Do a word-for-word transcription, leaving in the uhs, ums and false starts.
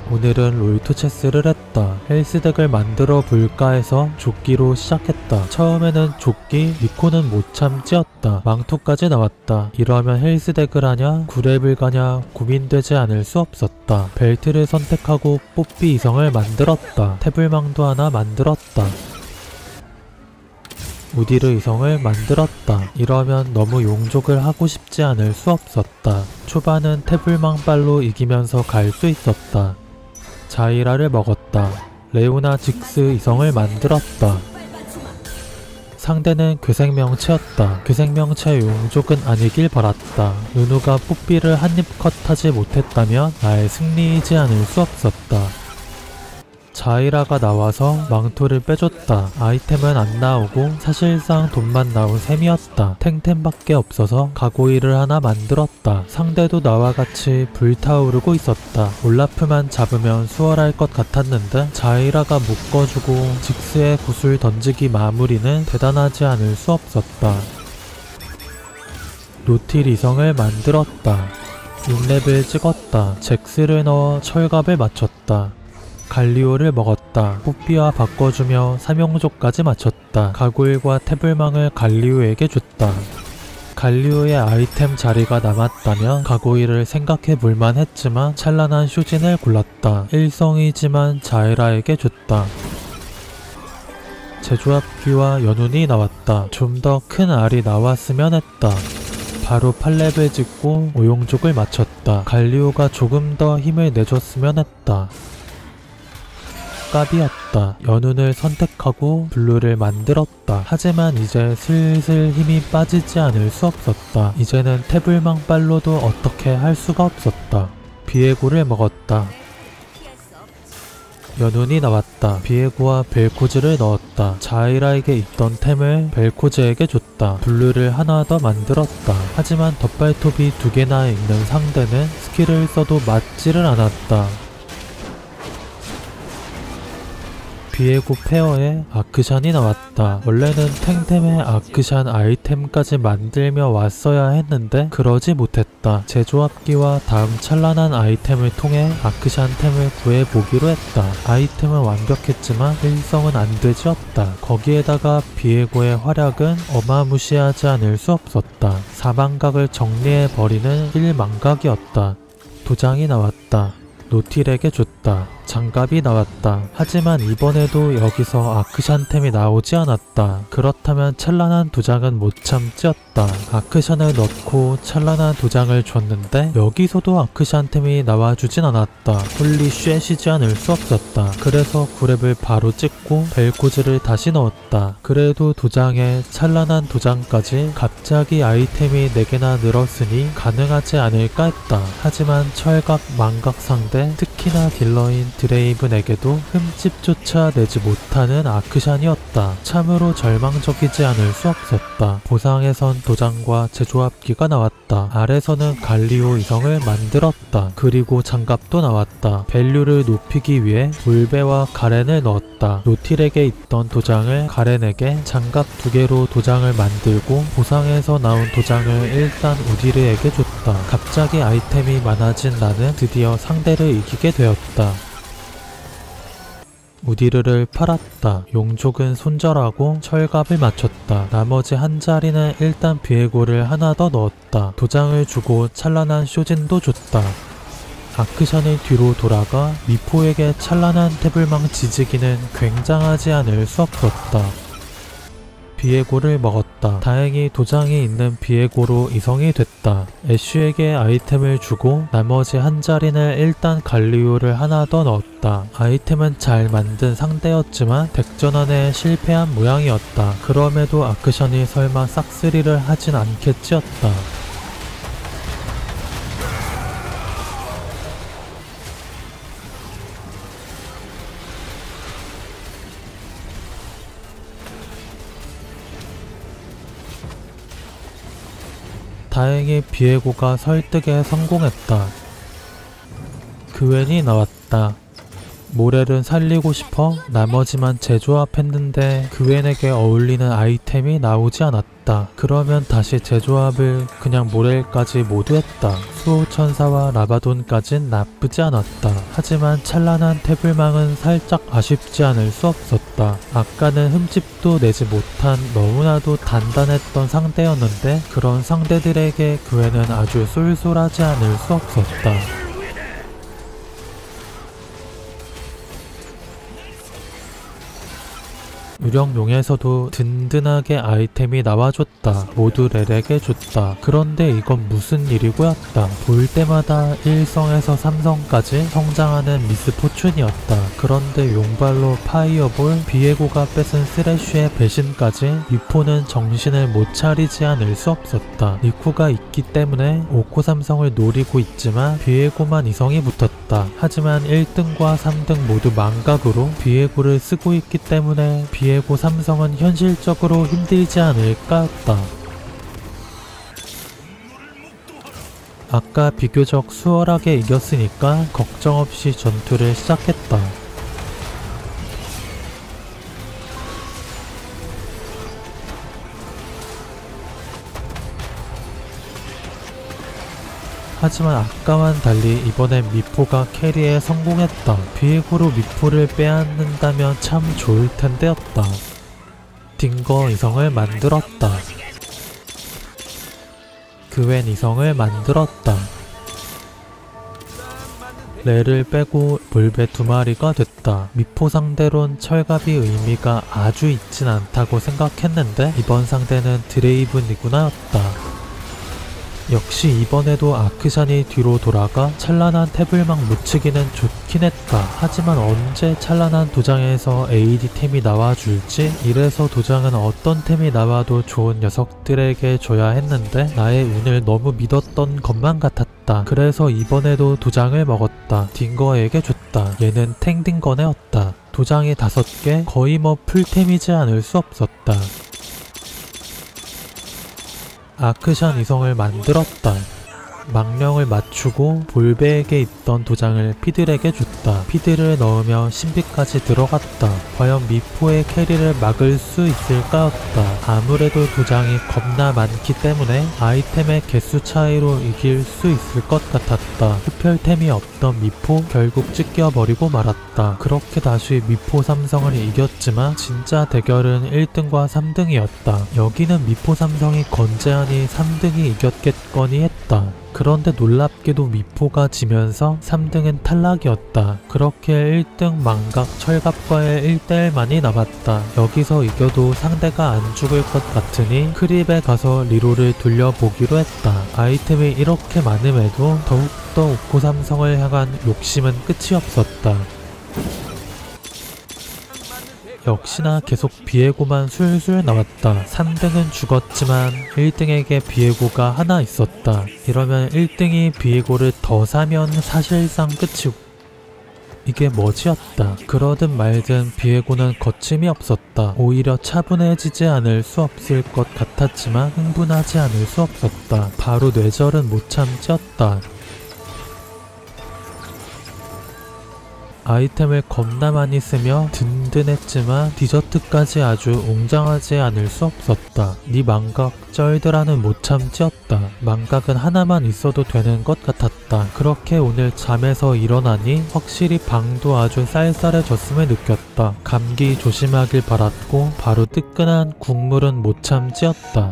오늘은 롤토체스를 했다. 헬스덱을 만들어 볼까 해서 조끼로 시작했다. 처음에는 조끼, 니코는 못 참지였다. 망토까지 나왔다. 이러면 헬스덱을 하냐 구랩을 가냐 고민되지 않을 수 없었다. 벨트를 선택하고 뽀삐 이성을 만들었다. 태블망도 하나 만들었다. 우디르 이성을 만들었다. 이러면 너무 용족을 하고 싶지 않을 수 없었다. 초반은 태블망빨로 이기면서 갈 수 있었다. 자이라를 먹었다. 레오나 직스 이성을 만들었다. 상대는 괴생명체였다. 괴생명체 용족은 아니길 바랐다. 누누가 뽀삐를 한입 컷하지 못했다면 나의 승리이지 않을 수 없었다. 자이라가 나와서 망토를 빼줬다. 아이템은 안 나오고 사실상 돈만 나온 셈이었다. 탱템밖에 없어서 가고이를 하나 만들었다. 상대도 나와 같이 불타오르고 있었다. 올라프만 잡으면 수월할 것 같았는데 자이라가 묶어주고 직스의 구슬 던지기 마무리는 대단하지 않을 수 없었다. 노틸 이성을 만들었다. 육 레벨 찍었다. 잭스를 넣어 철갑을 맞췄다. 갈리오를 먹었다. 뽀삐와 바꿔주며 삼용족까지 맞췄다. 가고일과 태블망을 갈리오에게 줬다. 갈리오의 아이템 자리가 남았다면 가고일을 생각해볼만 했지만 찬란한 쇼진을 골랐다. 일성이지만 자이라에게 줬다. 제조합기와 연운이 나왔다. 좀 더 큰 알이 나왔으면 했다. 바로 팔 레벨 찍고 오용족을 맞췄다. 갈리오가 조금 더 힘을 내줬으면 했다. 깝이었다. 연운을 선택하고 블루를 만들었다. 하지만 이제 슬슬 힘이 빠지지 않을 수 없었다. 이제는 태블망 빨로도 어떻게 할 수가 없었다. 비에고를 먹었다. 연운이 나왔다. 비에고와 벨코즈를 넣었다. 자이라에게 있던 템을 벨코즈에게 줬다. 블루를 하나 더 만들었다. 하지만 덧발톱이 두 개나 있는 상대는 스킬을 써도 맞지를 않았다. 비에고 페어에 아크샨이 나왔다. 원래는 탱템의 아크샨 아이템까지 만들며 왔어야 했는데 그러지 못했다. 제조합기와 다음 찬란한 아이템을 통해 아크샨 템을 구해보기로 했다. 아이템은 완벽했지만 일성은 안되지였다. 거기에다가 비에고의 활약은 어마무시하지 않을 수 없었다. 사망각을 정리해버리는 일망각이었다. 도장이 나왔다. 노틸에게 줬다. 장갑이 나왔다. 하지만 이번에도 여기서 아크샨템이 나오지 않았다. 그렇다면 찬란한 도장은 못 참지였다. 아크샨을 넣고 찬란한 도장을 줬는데 여기서도 아크샨템이 나와주진 않았다. 홀리 쉣이지 않을 수 없었다. 그래서 구랩을 바로 찍고 벨코즈를 다시 넣었다. 그래도 도장에 찬란한 도장까지 갑자기 아이템이 네 개나 늘었으니 가능하지 않을까 했다. 하지만 철갑, 망각 상대, 특히나 딜러인 드레이븐에게도 흠집조차 내지 못하는 아크샨이었다. 참으로 절망적이지 않을 수 없었다. 보상에선 도장과 제조합기가 나왔다. 아래서는 갈리오 이성을 만들었다. 그리고 장갑도 나왔다. 밸류를 높이기 위해 울베와 가렌을 넣었다. 노틸에게 있던 도장을 가렌에게, 장갑 두 개로 도장을 만들고 보상에서 나온 도장을 일단 우디르에게 줬다. 갑자기 아이템이 많아진 나는 드디어 상대를 이기게 되었다. 우디르를 팔았다. 용족은 손절하고 철갑을 맞췄다. 나머지 한 자리는 일단 비에고를 하나 더 넣었다. 도장을 주고 찬란한 쇼진도 줬다. 아크샨을 뒤로 돌아가 미포에게 찬란한 태블망 지지기는 굉장하지 않을 수 없었다. 비에고를 먹었다. 다행히 도장이 있는 비에고로 이성이 됐다. 애쉬에게 아이템을 주고 나머지 한 자리는 일단 갈리오를 하나 더 넣었다. 아이템은 잘 만든 상대였지만 덱전환에 실패한 모양이었다. 그럼에도 아크샨이 설마 싹쓸이를 하진 않겠지였다. 다행히 비에고가 설득에 성공했다. 그웬이 나왔다. 모렐은 살리고 싶어 나머지만 재조합했는데 그웬에게 어울리는 아이템이 나오지 않았다. 했다. 그러면 다시 재조합을 그냥 모렐까지 모두 했다. 수호천사와 라바돈까진 나쁘지 않았다. 하지만 찬란한 태블망은 살짝 아쉽지 않을 수 없었다. 아까는 흠집도 내지 못한 너무나도 단단했던 상대였는데 그런 상대들에게 그 애는 아주 쏠쏠하지 않을 수 없었다. 유령용에서도 든든하게 아이템이 나와줬다. 모두 렐에게 줬다. 그런데 이건 무슨 일이고였다. 볼 때마다 일성에서 삼성까지 성장하는 미스포춘이었다. 그런데 용발로 파이어볼, 비에고가 뺏은 쓰레쉬의 배신까지 미포는 정신을 못 차리지 않을 수 없었다. 니쿠가 있기 때문에 오코 삼성을 노리고 있지만 비에고만 이성이 붙었다. 하지만 일 등과 삼 등 모두 망각으로 비에고를 쓰고 있기 때문에 비에고 비에고 삼성은 현실적으로 힘들지 않을까 했다. 아까 비교적 수월하게 이겼으니까 걱정 없이 전투를 시작했다. 하지만 아까와는 달리 이번엔 미포가 캐리에 성공했다. 비에고로 미포를 빼앗는다면 참 좋을 텐데였다. 딩거 이성을 만들었다. 그웬 이성을 만들었다. 렐을 빼고 볼베 두 마리가 됐다. 미포 상대론 철갑이 의미가 아주 있진 않다고 생각했는데 이번 상대는 드레이븐이구나 였다. 역시 이번에도 아크샨이 뒤로 돌아가 찬란한 태블망 묻히기는 좋긴 했다. 하지만 언제 찬란한 도장에서 에이디템이 나와줄지, 이래서 도장은 어떤 템이 나와도 좋은 녀석들에게 줘야 했는데 나의 운을 너무 믿었던 것만 같았다. 그래서 이번에도 도장을 먹었다. 딩거에게 줬다. 얘는 탱딩거네였다. 도장이 다섯 개, 거의 뭐 풀템이지 않을 수 없었다. 아크샨 이성을 만들었다. 망령을 맞추고 볼베에게 있던 도장을 피들에게 줬다. 피들을 넣으며 신비까지 들어갔다. 과연 미포의 캐리를 막을 수 있을까였다. 아무래도 도장이 겁나 많기 때문에 아이템의 개수 차이로 이길 수 있을 것 같았다. 흡혈템이 없던 미포 결국 찢겨버리고 말았다. 그렇게 다시 미포 삼성을 이겼지만 진짜 대결은 일 등과 삼 등이었다. 여기는 미포 삼성이 건재하니 삼 등이 이겼겠거니 했다. 그런데 놀랍게도 미포가 지면서 삼 등은 탈락이었다. 그렇게 일 등 망각 철갑과의 일 대 일만이 남았다. 여기서 이겨도 상대가 안 죽을 것 같으니 크립에 가서 리로를 돌려보기로 했다. 아이템이 이렇게 많음에도 더욱더 오코 삼성을 향한 욕심은 끝이 없었다. 역시나 계속 비에고만 술술 나왔다. 삼 등은 죽었지만 일 등에게 비에고가 하나 있었다. 이러면 일 등이 비에고를 더 사면 사실상 끝이고 이게 뭐지였다. 그러든 말든 비에고는 거침이 없었다. 오히려 차분해지지 않을 수 없을 것 같았지만 흥분하지 않을 수 없었다. 바로 뇌절은 못 참지였다. 아이템을 겁나 많이 쓰며 든든했지만 디저트까지 아주 웅장하지 않을 수 없었다. 네 망각 쩔드라는 못 참지였다. 망각은 하나만 있어도 되는 것 같았다. 그렇게 오늘 잠에서 일어나니 확실히 방도 아주 쌀쌀해졌음을 느꼈다. 감기 조심하길 바랐고 바로 뜨끈한 국물은 못 참지였다.